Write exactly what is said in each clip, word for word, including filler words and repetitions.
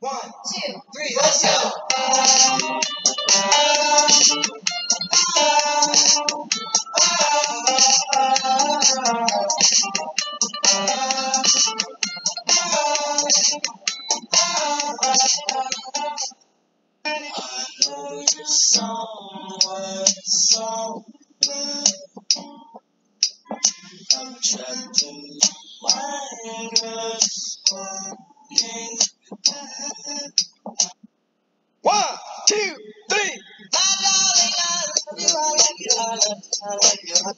One, two, three, let's go. I know you're someone so good. I'm trapped in my mind, responding back. One, two, three. My darling, I love you, I love you, I love you, I love you, I love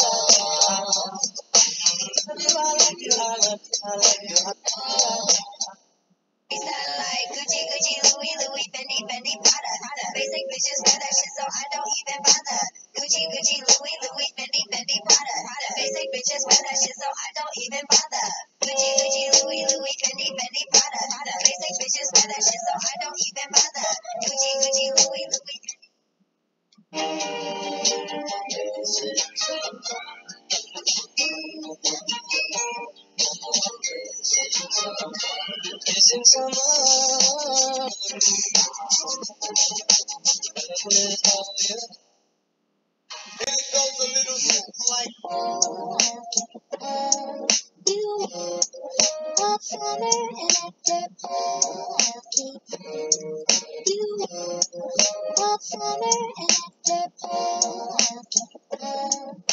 you, I love you, I love you, I love you, I love you. We sound like Gucci, Gucci, Louis, Louis, Fendi, Fendi, Prada. Basic bitches wear that shit, so I don't even bother. Gucci, Gucci, Louis, Louis, Fendi, Fendi, Prada. Basic bitches wear that shit, so I don't even bother. Gucci, Gucci, Louis, Louis, Fendi, Fendi, Prada. Basic bitches wear that shit, so I don't even bother. Gucci, Gucci, Louis, Louis, Fendi. Missing someone. And it goes a little something like you all summer and after all keep you all summer and after all keep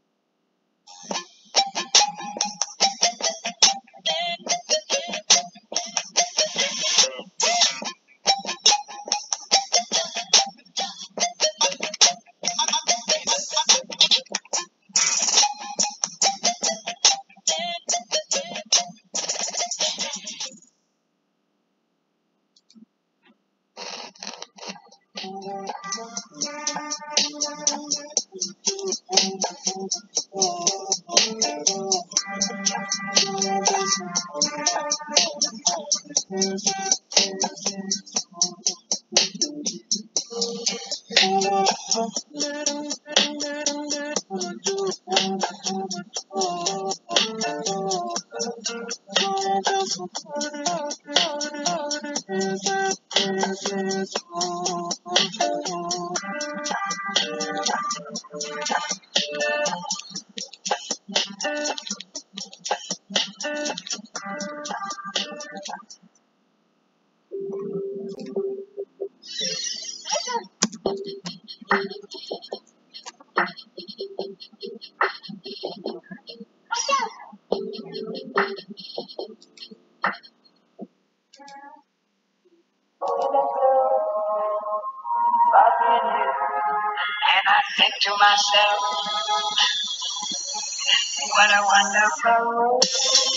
And I think to myself, what a wonderful world.